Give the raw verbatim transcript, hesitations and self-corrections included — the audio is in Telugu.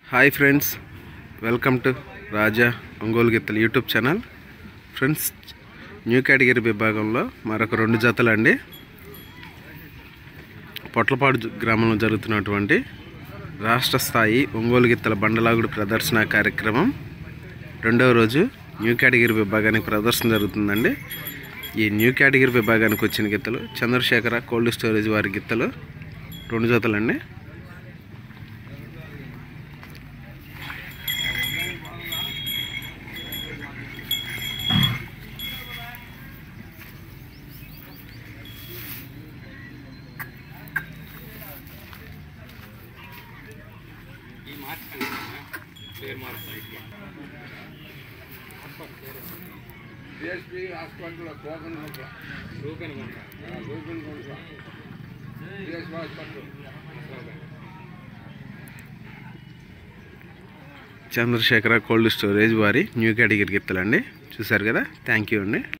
Hi friends, welcome to Raja Ongole గిత్తలు YouTube channel. Friends, new category విభాగంలో మరొక రెండు జతలు అండి. పొట్లపాడు గ్రామంలో జరుగుతున్నటువంటి రాష్ట్ర స్థాయి ఒంగోలు గిత్తల బండలాగుడు ప్రదర్శన కార్యక్రమం రెండవ రోజు న్యూ కేటగిరీ విభాగానికి ప్రదర్శన జరుగుతుందండి. ఈ న్యూ కేటగిరీ విభాగానికి వచ్చిన గిత్తలు చంద్రశేఖర కోల్డ్ స్టోరేజ్ వారి గిత్తలు రెండు జతలండి. చంద్రశేఖర కోల్డ్ స్టోరేజ్ వారి న్యూ కేటగిరీ గిత్తలండి. చూసారు కదా, థ్యాంక్ యూ అండి.